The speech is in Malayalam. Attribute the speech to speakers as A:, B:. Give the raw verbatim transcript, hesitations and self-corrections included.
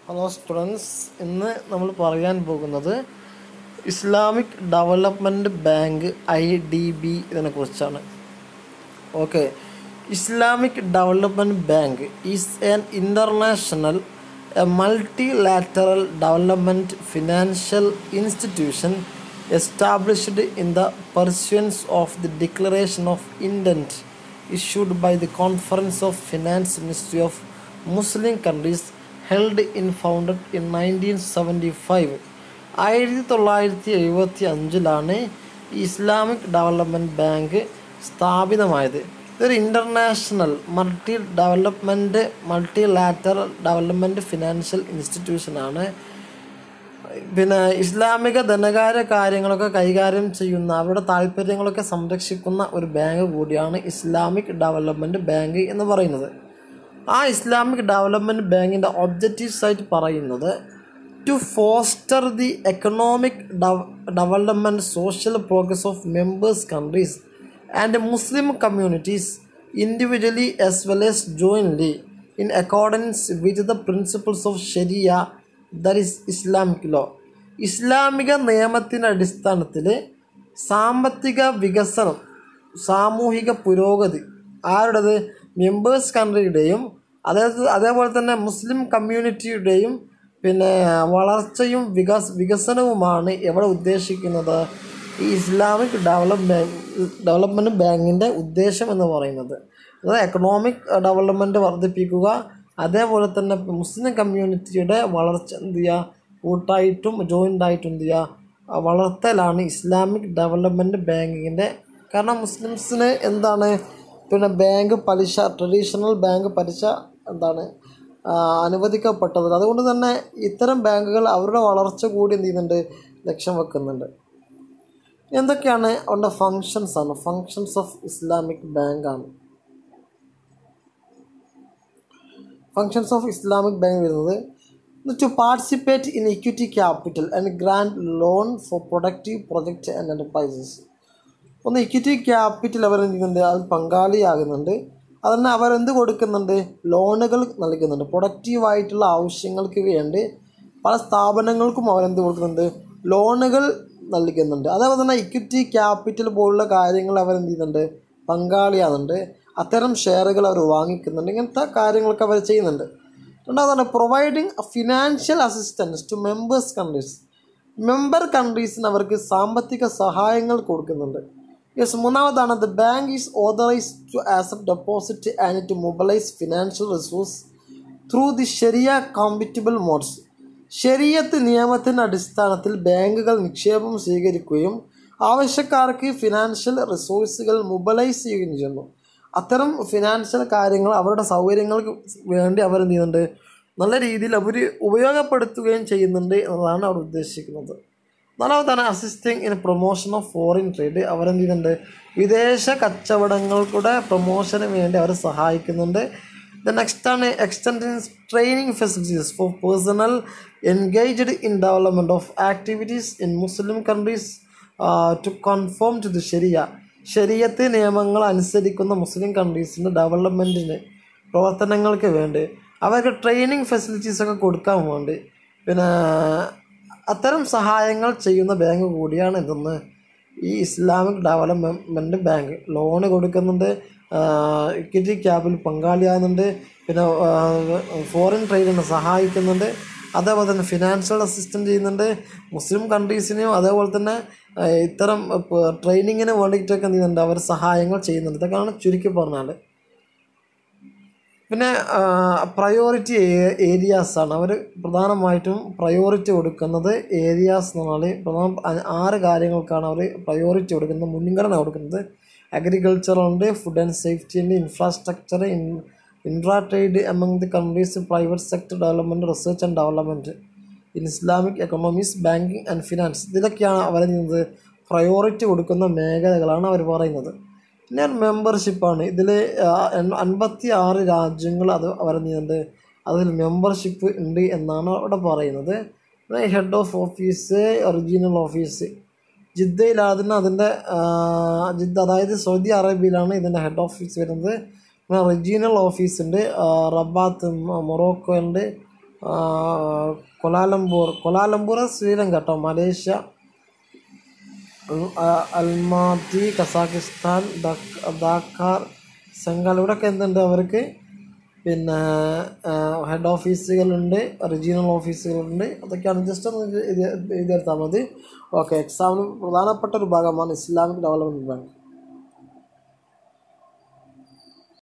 A: ഹലോ സ്റ്റുഡൻസ്, ഇന്ന് നമ്മൾ പറയാൻ പോകുന്നത് Islamic development bank I D B ഇതിനെക്കുറിച്ചാണ്. Okay, Islamic development bank is an international a multilateral development financial institution established in the pursuance of the declaration of intent issued by the Conference of Finance Ministry of Muslim Countries held in founded in nineteen seventy-five. ആയിരത്തി തൊള്ളായിരത്തി എഴുപത്തി അഞ്ചിലാണ് ഇസ്ലാമിക് ഡെവലപ്മെൻറ്റ് ബാങ്ക് സ്ഥാപിതമായത്. ഇതൊരു international multi development multilateral development financial ഇൻസ്റ്റിറ്റ്യൂഷനാണ്. പിന്നെ ഇസ്ലാമിക ധനകാര്യ കാര്യങ്ങളൊക്കെ കൈകാര്യം ചെയ്യുന്ന അവരുടെ താല്പര്യങ്ങളൊക്കെ സംരക്ഷിക്കുന്ന ഒരു ബാങ്ക് കൂടിയാണ് ഇസ്ലാമിക് ഡെവലപ്മെൻറ്റ് ബാങ്ക് എന്ന് പറയുന്നത്. ആ ഇസ്ലാമിക് ഡെവലപ്മെൻറ്റ് ബാങ്കിൻ്റെ ഒബ്ജക്റ്റീവ്സ് ആയിട്ട് പറയുന്നത് to foster the economic development social progress of members countries and Muslim communities individually as well as jointly in accordance with the principles of sharia, that is Islamic law. ഇസ്ലാമിക നിയമത്തിൻ്റെ അടിസ്ഥാനത്തിൽ സാമ്പത്തിക വികസനം, സാമൂഹിക പുരോഗതി ആരുടേത്? മെമ്പേഴ്സ് കൺട്രിയുടെയും അതായത് അതേപോലെ തന്നെ മുസ്ലിം കമ്മ്യൂണിറ്റിയുടെയും പിന്നെ വളർച്ചയും വികസ് വികസനവുമാണ് എവിടെ ഉദ്ദേശിക്കുന്നത്? ഈ ഇസ്ലാമിക് ഡെവലപ്മെൻറ്റ് ഡെവലപ്മെൻറ്റ് ബാങ്കിൻ്റെ ഉദ്ദേശം എന്ന് പറയുന്നത്. അതായത് എക്കണോമിക് ഡെവലപ്മെൻറ്റ് വർദ്ധിപ്പിക്കുക, അതേപോലെ തന്നെ മുസ്ലിം കമ്മ്യൂണിറ്റിയുടെ വളർച്ച എന്ത് ചെയ്യുക, കൂട്ടായിട്ടും ജോയിൻ്റായിട്ടും എന്ത് ചെയ്യുക, വളർത്തലാണ് ഇസ്ലാമിക് ഡെവലപ്മെൻറ്റ് ബാങ്കിൻ്റെ. കാരണം മുസ്ലിംസിന് എന്താണ് പിന്നെ ബാങ്ക് പലിശ, ട്രഡീഷണൽ ബാങ്ക് പലിശ എന്താണ് അനുവദിക്കപ്പെട്ടത്. അതുകൊണ്ട് തന്നെ ഇത്തരം ബാങ്കുകൾ അവരുടെ വളർച്ച കൂടി എന്ത് ചെയ്യുന്നുണ്ട്, ലക്ഷ്യം വെക്കുന്നുണ്ട്. എന്തൊക്കെയാണ് അവരുടെ ഫങ്ഷൻസ് ആണ്? ഫങ്ഷൻസ് ഓഫ് ഇസ്ലാമിക് ബാങ്ക് ആണ്. ഫങ്ഷൻസ് ഓഫ് ഇസ്ലാമിക് ബാങ്ക് വരുന്നത് to participate in equity capital and grand loan for productive project and enterprises. ഒന്ന് ഇക്വിറ്റി ക്യാപിറ്റൽ അവർ എന്ത് ചെയ്യുന്നുണ്ട്, അതിൽ പങ്കാളിയാകുന്നുണ്ട്. അതുതന്നെ അവരെന്ത് കൊടുക്കുന്നുണ്ട്, ലോണുകൾ നൽകുന്നുണ്ട്. പ്രൊഡക്റ്റീവായിട്ടുള്ള ആവശ്യങ്ങൾക്ക് വേണ്ടി പല സ്ഥാപനങ്ങൾക്കും അവരെന്ത് കൊടുക്കുന്നുണ്ട്, ലോണുകൾ നൽകുന്നുണ്ട്. അതേപോലെ തന്നെ ഇക്വിറ്റി ക്യാപിറ്റൽ പോലുള്ള കാര്യങ്ങൾ അവരെന്ത് ചെയ്യുന്നുണ്ട്, പങ്കാളിയാകുന്നുണ്ട്. അത്തരം ഷെയറുകൾ അവർ വാങ്ങിക്കുന്നുണ്ട്. ഇങ്ങനത്തെ കാര്യങ്ങളൊക്കെ അവർ ചെയ്യുന്നുണ്ട്. രണ്ടാമതാണ് providing financial assistance to members countries. Member കൺട്രീസിന് അവർക്ക് സാമ്പത്തിക സഹായങ്ങൾ കൊടുക്കുന്നുണ്ട്. യെസ്. മൂന്നാമതാണ് the bank is authorised to accept deposit and to mobilise financial resource through the sharia compatible modes. ശരീഅത്ത് നിയമത്തിൻ്റെ അടിസ്ഥാനത്തിൽ ബാങ്കുകൾ നിക്ഷേപം സ്വീകരിക്കുകയും ആവശ്യക്കാർക്ക് ഫിനാൻഷ്യൽ റിസോഴ്സുകൾ മൊബിലൈസ് ചെയ്യുകയും ചെയ്യുന്നു. അത്തരം ഫിനാൻഷ്യൽ കാര്യങ്ങൾ അവരുടെ സൗകര്യങ്ങൾക്ക് വേണ്ടി അവരെന്ത് ചെയ്യുന്നുണ്ട്, നല്ല രീതിയിൽ അവർ ഉപയോഗപ്പെടുത്തുകയും ചെയ്യുന്നുണ്ട് എന്നതാണ് അവർ ഉദ്ദേശിക്കുന്നത്. നാലാമതാണ് assisting in promotion of foreign trade. അവരെന്ത് ചെയ്യുന്നുണ്ട്, വിദേശ കച്ചവടങ്ങളുടെ പ്രൊമോഷന് വേണ്ടി അവർ സഹായിക്കുന്നുണ്ട്. ദ നെക്സ്റ്റാണ് extending training facilities for personnel engaged in development of activities in Muslim countries to conform to the sharia. ശരീഅത്ത് നിയമങ്ങൾ അനുസരിക്കുന്ന മുസ്ലിം കൺട്രീസിൻ്റെ ഡെവലപ്മെൻറ്റിന് പ്രവർത്തനങ്ങൾക്ക് വേണ്ടി അവർക്ക് ട്രെയിനിങ് ഫെസിലിറ്റീസൊക്കെ കൊടുക്കാൻ വേണ്ടി പിന്നെ അത്തരം സഹായങ്ങൾ ചെയ്യുന്ന ബാങ്ക് കൂടിയാണ് എന്തെന്ന് ഈ ഇസ്ലാമിക് ഡെവലപ്മെൻറ്റ് ബാങ്ക്. ലോണ് കൊടുക്കുന്നുണ്ട്, ഇക്വിറ്റി ക്യാപിറ്റൽ പങ്കാളിയാകുന്നുണ്ട്, പിന്നെ ഫോറിൻ ട്രേഡിനെ സഹായിക്കുന്നുണ്ട്, അതേപോലെ തന്നെ ഫിനാൻഷ്യൽ അസിസ്റ്റൻറ്റ് ചെയ്യുന്നുണ്ട് മുസ്ലിം കൺട്രീസിനെയും. അതേപോലെ തന്നെ ഇത്തരം ട്രെയിനിങ്ങിന് വേണ്ടിയിട്ടൊക്കെ എന്ത് ചെയ്യുന്നുണ്ട്, അവർ സഹായങ്ങൾ ചെയ്യുന്നുണ്ട്. ഇതൊക്കെയാണ് ചുരുക്കി പറഞ്ഞാൽ. പിന്നെ പ്രയോറിറ്റി ഏരിയാസാണ് അവർ പ്രധാനമായിട്ടും പ്രയോറിറ്റി കൊടുക്കുന്നത്. ഏരിയാസ് എന്ന് പറഞ്ഞാൽ പ്രധാന ആറ് കാര്യങ്ങൾക്കാണ് അവർ പ്രയോറിറ്റി കൊടുക്കുന്നത്, മുൻഗണന കൊടുക്കുന്നത്. അഗ്രികൾച്ചറുണ്ട്, ഫുഡ് ആൻഡ് സേഫ്റ്റി ഉണ്ട്, infrastructure, in intra trade among the countries, private sector development, research and development in Islamic economies, banking and finance. ഇതിലൊക്കെയാണ് അവർ ചെയ്യുന്നത്, പ്രയോറിറ്റി കൊടുക്കുന്ന മേഖലകളാണ് അവർ പറയുന്നത്. പിന്നെ മെമ്പർഷിപ്പാണ്. ഇതിൽ അൻപത്തി ആറ് രാജ്യങ്ങൾ അത് അവർ ചെയ്യുന്നുണ്ട്, അതിൽ മെമ്പർഷിപ്പ് ഉണ്ട് എന്നാണ് അവിടെ പറയുന്നത്. Head of office, original office ജിദ്ദയിലാണ്. അതിൻ്റെ ജിദ്ദ അതായത് സൗദി അറേബ്യയിലാണ് ഇതിൻ്റെ ഹെഡ് ഓഫീസ് വരുന്നത്. റീജിയണൽ ഓഫീസ് ഉണ്ട്, റബാത്ത് മൊറോക്കോ ഉണ്ട്, കൊലാലംപൂർ കൊലാലംപൂർ ശ്രീലങ്ക കേട്ടോ. Malaysia, Almaty Kazakhstan, Dakar Senegal. ഇവിടെയൊക്കെ എന്തുണ്ട് അവർക്ക് പിന്നെ ഹെഡ് ഓഫീസുകളുണ്ട്, റീജിയണൽ ഓഫീസുകളുണ്ട്. അതൊക്കെയാണ് ജസ്റ്റ് ഒന്ന് എഴുതിയെടുത്താൽ മതി. ഓക്കെ, എക്സാമിന് പ്രധാനപ്പെട്ട ഒരു ഭാഗമാണ് ഇസ്ലാമിക് ഡെവലപ്മെൻറ്റ് ബാങ്ക്.